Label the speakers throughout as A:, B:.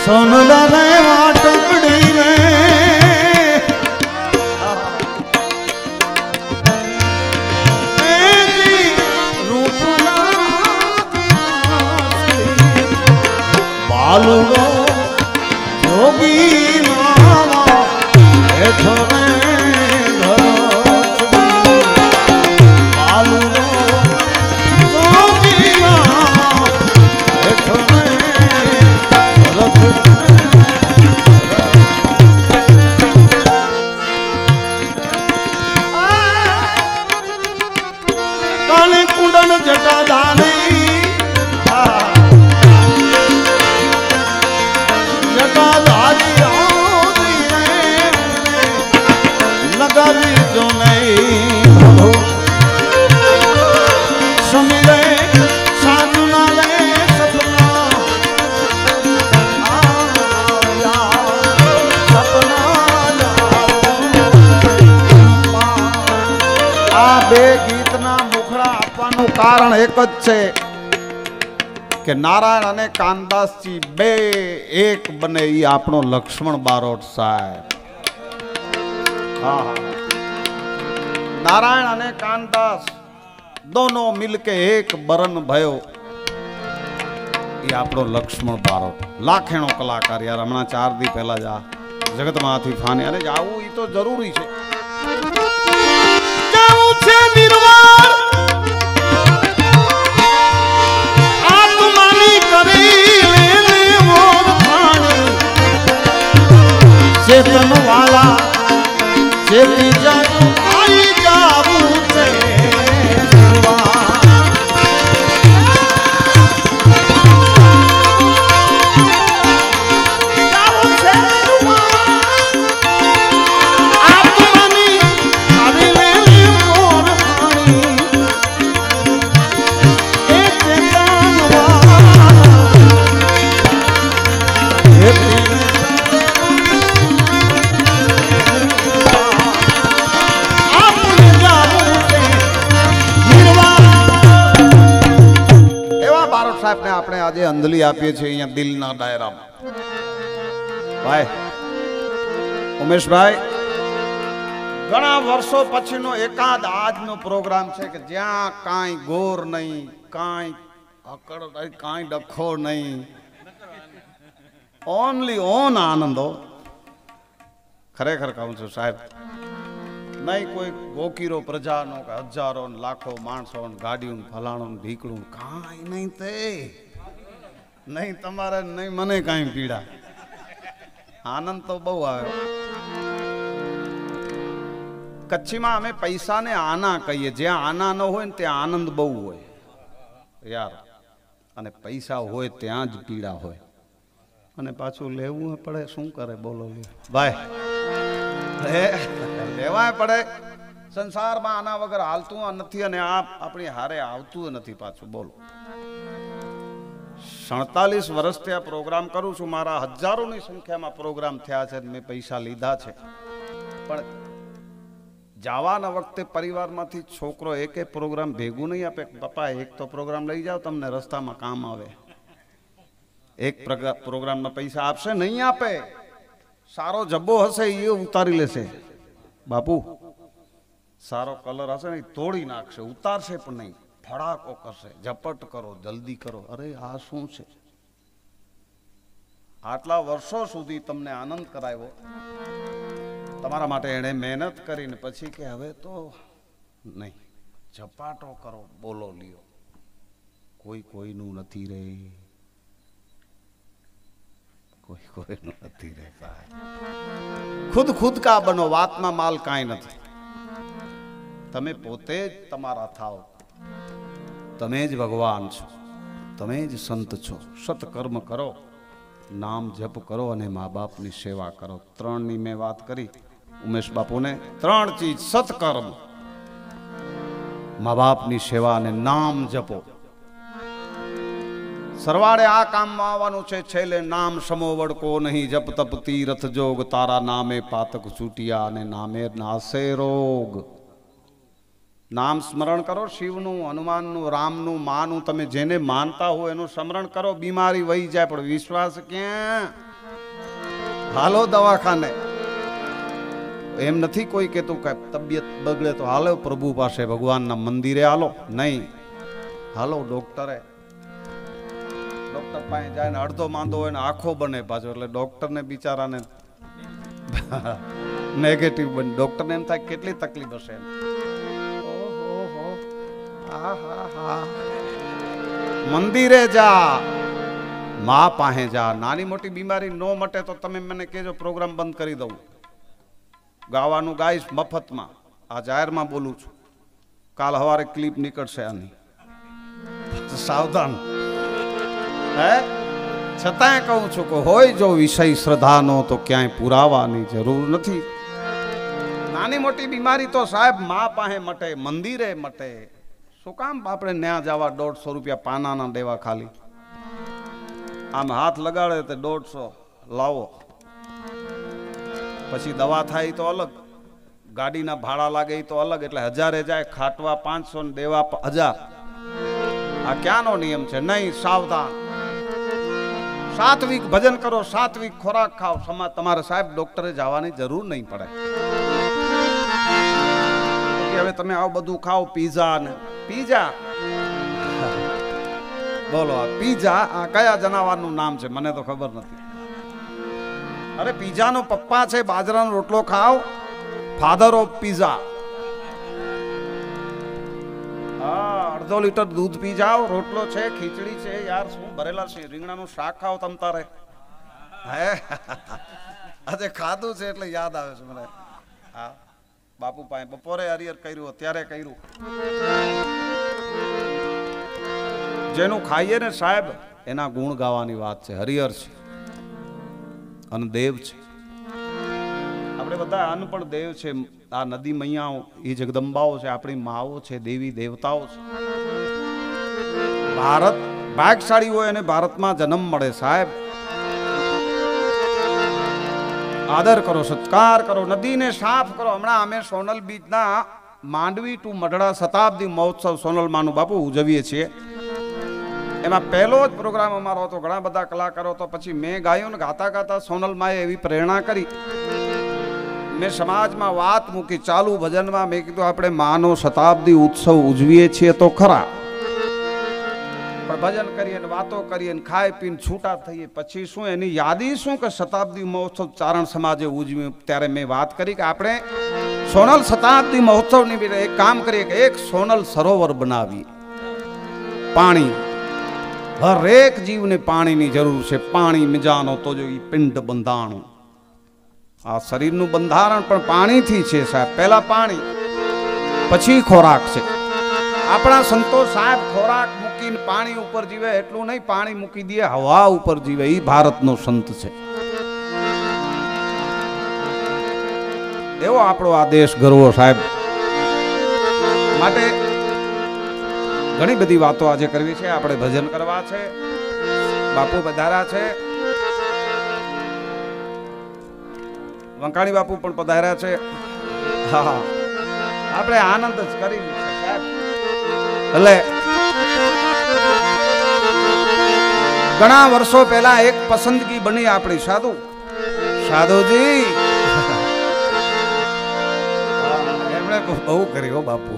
A: સોનલા રે વાટકડી રે બાલુડો જોગી મામા બેઠો રે બાલુડો જોગી મામા બેઠો રે કાલે કુંડન જટા ધારી લગાવી જો નહીં સમીરે સાધુના લે સપના આ બે ગીતના મુખડા આપવાનું કારણ એક જ છે કે નારાયણ અને કાનદાસજી બે એક બને એ આપણો લક્ષ્મણ બારોટ સાહેબ. नारायण અને કાનદાસ दोनों मिलके एक बरन भयो ये આપણો લક્ષ્મણ બારોટ લાખેણો કલાકાર યાર. હમણાં 4 દી પહેલા જ આ જગતમાંથી ફાને અરે જાવું એ તો જરૂરી છે. જાવું છે નિર્વાણ આત્માની કરી લેને મોર ખાણી ચેતન વાલા જેતી જાવું આઈ જાવું છે આપણે આજે અંજલિ આપીએ છીએ અહીંયા દિલના દાયરામાં. ભાઈ ઉમેશભાઈ ઘણા વર્ષો પછીનો એકાદ આજનો પ્રોગ્રામ છે કે જ્યાં કાંઈ ગોર નહીં, કાંઈ અકડ નહીં, કાંઈ ડખો નહીં, ઓનલી ઓન આનંદો. ખરેખર કહું છું સાહેબ, નહીં કોઈ ગોકીરો પ્રજાનો કે હજારો લાખો માણસો ગાડીઓ ફલાણું ઢીકડું કાંઈ નહીં. તે નહીં તમારે નહીં મને કાંઈ પીડા. આનંદ તો બહુ આવ્યો. કચ્છીમાં અમે પૈસાને આના કહીએ. જ્યાં આના ન હોય ને ત્યાં આનંદ બહુ હોય યાર, અને પૈસા હોય ત્યાં જ પીડા હોય. અને પાછું લેવું પડે. શું કરે બોલો ભાઈ, લેવાય પડે. સંસારમાં આના વગર હાલતું નથી અને આ આપણી હારે આવતું નથી પાછું. બોલો 47 વર્ષથી આ પ્રોગ્રામ કરું છું. મારા હજારોની સંખ્યામાં પ્રોગ્રામ થયા છે, મેં પૈસા લીધા છે. પણ જવાના વખતે પરિવારમાંથી છોકરો એકે પ્રોગ્રામ ભેગું નહીં આપે. પપ્પા એક તો પ્રોગ્રામ લઈ જાઓ, તમને રસ્તામાં કામ આવે. એક પ્રોગ્રામના પૈસા આપશે નહીં આપે. સારો જબ્બો હશે એ ઉતારી લેશે બાપુ, સારો કલર હશે ને તોડી નાખશે, ઉતારશે પણ નહીં. ફડાકો કરશે, ઝપટ કરો, જલ્દી કરો. અરે આ શું છે? આટલા વર્ષો સુધી તમને આનંદ કરાવ્યો, તમારા માટે એણે મહેનત કરીને પછી કે હવે તો નહીં, ઝપાટો કરો, બોલો લ્યો. કોઈ કોઈનું નથી રે, કોઈ કોઈનું નથી રે. ખુદ ખુદ કા બનો. વાતમાં માલ કાંઈ નથી. તમે પોતે જ તમારા થાવ. તમે જ ભગવાન છો, તમે જ સંત છો. સત્કર્મ કરો, નામ જપ કરો અને મા બાપની સેવા કરો. 3ની મેં વાત કરી ઉમેશ બાપુને. 3 ચીજ: સત્કર્મ, મા બાપની સેવા અને નામ જપો. સરવાળે આ કામમાં આવવાનું છે. છેલ્લે નામ સમો વડકો નહીં, જપ તપ તીરથ જોગ, તારા નામે પાતક છૂટિયા અને નામે નાસે રોગ. નામ સ્મરણ કરો, શિવનું, હનુમાનનું, રામનું, માનું, તમે જેને માનતા હો એનું સ્મરણ કરો, બીમારી વહી જાય. પણ વિશ્વાસ ક્યાં? હાલો દવાખાને. એમ નથી કોઈ કહેતું કે તબિયત બગડે તો હાલો પ્રભુ પાસે, ભગવાનના મંદિરે હાલો. નહીં, હાલો ડોક્ટરે. ડોક્ટર પાસે જાય ને અડધો માંદો હોય ને આખો બને પાછો, એટલે ડોક્ટરને બિચારાને નેગેટિવ બને. ડોક્ટરને એમ થાય કેટલી તકલીફ હશે. મંદિરે જા, મા પાસે જા. નાની મોટી બીમારી નો મટે તો તમે મને કહેજો, પ્રોગ્રામ બંધ કરી દઉં. ગાવાનું ગાઈશ મફતમાં. આ જાહેરમાં બોલું છું. કાલ સવારે ક્લિપ નીકળશે આની, સાવધાન. હે છતાંય કહું છું કે હોય જો વિષય શ્રદ્ધાનો તો ક્યાંય પુરાવાની જરૂર નથી. નાની મોટી બીમારી તો સાહેબ મા પાસે મટે, મંદિરે મટે. શું કામ આપણે ન્યા જવા 150 રૂપિયા પાનાના દેવા? ખાલી આમ હાથ લગાડે તો 150 લાવો. પછી દવા થાય તો અલગ, ગાડીના ભાડા લાગે તો અલગ, એટલે 1000 જાય. ખાટવા 500 ને દેવા 1000. આ ક્યાંનો નિયમ છે? નહીં, સાવધાન. સાત્વિક ભજન કરો, સાત્વિક ખોરાક ખાઓ. તમારે સાહેબ ડોક્ટરે જવાની જરૂર નહીં પડે. હવે તમે આવું બધું ખાઓ, પીઝા ને પીઝા. બોલો, આ પીઝા આ કયા જનાવરનું નામ છે? મને તો ખબર નથી. અરે પીઝાનો પપ્પા છે બાજરાનો રોટલો ખાઓ, ફાધર ઓફ પીઝા. હા, અડધો લીટર દૂધ પી જાઓ, રોટલો છે, ખીચડી છે, યાર શું ભરેલા છે, રીંગણાનું શાક ખાઓ તમ તારે. હે આજે ખાધું છે એટલે યાદ આવે છે મને. હા, બાપુ પાસે બપોરે હરિહર કર્યું, અત્યારે કર્યું. જેનું ખાઈએ ને સાહેબ એના ગુણ ગાવાની વાત છે. હરિહર છે અને દેવ છે. આપણે બધા અનપણ દેવ છે. આ નદી મૈયાઓ એ જગદંબાઓ છે, આપણી માઓ છે, દેવી દેવતાઓ છે. ભારત ભાગશાળી હોય અને ભારતમાં જન્મ મળે સાહેબ. આદર કરો, સત્કાર કરો, નદીને સાફ કરો. હમણાં અમે સોનલ બીચના માંડવી ટુ મઢડા શતાબ્દી મહોત્સવ સોનલમાનું બાપુ ઉજવીએ છીએ. એમાં પહેલો જ પ્રોગ્રામ અમારો હતો. ઘણા બધા કલાકારો તો પછી મેં ગાયું ને ગાતા ગાતા સોનલમાએ એવી પ્રેરણા કરી. મેં સમાજમાં વાત મૂકી ચાલુ ભજનમાં. મેં કીધું આપણે માનો શતાબ્દી ઉત્સવ ઉજવીએ છીએ તો ખરા, પણ ભજન કરીએ ને વાતો કરીએ ને ખાઈ પીને છૂટા થઈએ પછી શું એની યાદી શું કે શતાબ્દી મહોત્સવ ચારણ સમાજે ઉજવ્યું. ત્યારે મેં વાત કરી કે આપણે સોનલ શતાબ્દી મહોત્સવની બી એક કામ કરીએ કે એક સોનલ સરોવર બનાવીએ. પાણી, હરેક જીવને પાણીની જરૂર છે. પાણી મિજાનો તો જો ઈ પિંડ બંધાણું. આ શરીરનું બંધારણ પણ પાણીથી છે સાહેબ. પહેલા પાણી, પછી ખોરાક છે. આપણા સંતો સાહેબ ખોરાક મૂકીને પાણી ઉપર જીવે એટલું નહીં, પાણી મૂકી દે હવા ઉપર જીવે. એ ભારતનો સંત છે. એવો આપણો આ દેશ ગર્વ સાહેબ. માટે ઘણી બધી વાતો આજે કરવી છે. આપણે ભજન કરવા છે. બાપુ પધાર્યા છે, વંકાણી બાપુ પણ પધાર્યા છે. હા, આપણે આનંદ જ કરી છે સાહેબ. એટલે ઘણા વર્ષો પહેલા એક પસંદગી બની આપણી સાધુજી. એમણે બહુ કરી હો બાપુ.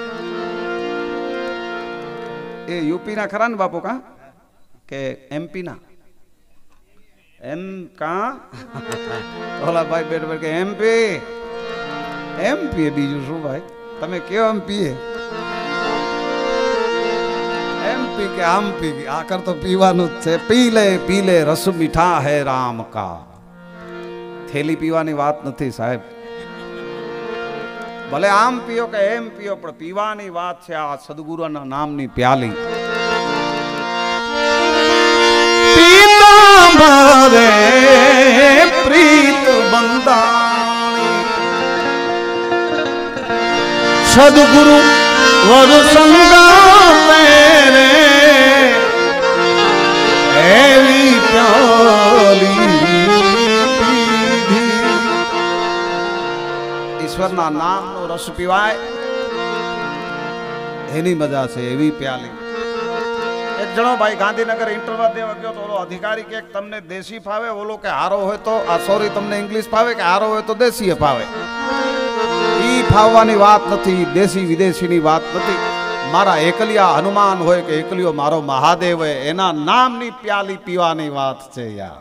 A: એ યુપી ના ખરા ને બાપુ? કા કે એમપી ના? એમ કા ઓલા ભાઈ બેઠ કે એમપી બીજું શું ભાઈ? તમે કયો એમપી? એમપી કે આમ પી? આકર તો પીવાનું જ છે. પી લે રસ મીઠા હે રામ કા. થેલી પીવાની વાત નથી સાહેબ. ભલે આમ પીઓ કે એમ પીઓ, પણ પીવાની વાત છે. આ સદગુરુના નામની પ્યાલી મારે પ્રીત બંધાણી. સદગુરુ વરુ સંગાતે રે એવી પ્યાલી પીધી. ઈશ્વરના નામનો રસ પીવાય. એની મજા છે એવી પ્યાલી. એક જણો ભાઈ ગાંધીનગર ઇન્ટરવ્યુ દેવા ગયો તો ઓલો અધિકારી કે તમને દેશી ફાવે, ઓલો કે હારો હોય તો સોરી તમને ઇંગ્લિશ ફાવે કે હારો હોય તો દેશી ફાવે. ઈ ફાવવાની વાત નથી, દેશી વિદેશીની વાત નથી. મારા એકલિયા હનુમાન હોય કે એકલિયો મારો મહાદેવ હોય, એના નામની પ્યાલી પીવાની વાત છે યાર.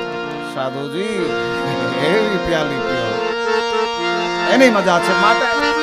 A: સાધુજી એવી પ્યાલી પીઓ એની મજા છે. માટે